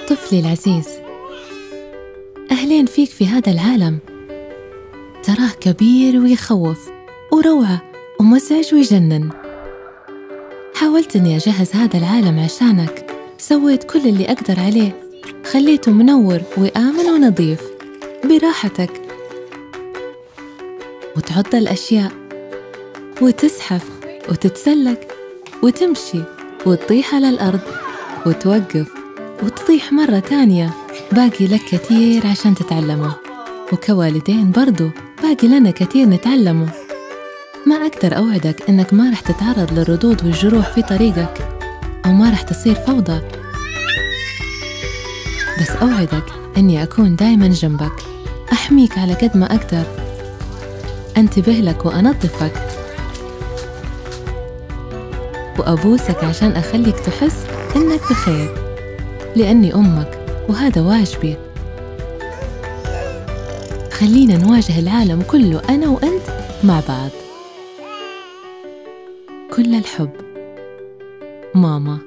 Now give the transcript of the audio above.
طفلي العزيز، أهلين فيك في هذا العالم. تراه كبير ويخوف وروعة ومزعج ويجنن. حاولت إني أجهز هذا العالم عشانك، سويت كل اللي أقدر عليه، خليته منور وآمن ونظيف براحتك. وتعض الأشياء وتزحف وتتسلق وتمشي وتطيح على الأرض وتوقف وتطيح مرة تانية. باقي لك كثير عشان تتعلمه، وكوالدين برضو باقي لنا كثير نتعلمه. ما أقدر أوعدك إنك ما رح تتعرض للردود والجروح في طريقك، أو ما رح تصير فوضى، بس أوعدك إني أكون دايماً جنبك، أحميك على قد ما أقدر، أنتبه لك وأنظفك، وأبوسك عشان أخليك تحس إنك بخير، لأني أمك وهذا واجبي. خلينا نواجه العالم كله أنا وأنت مع بعض. كل الحب، ماما.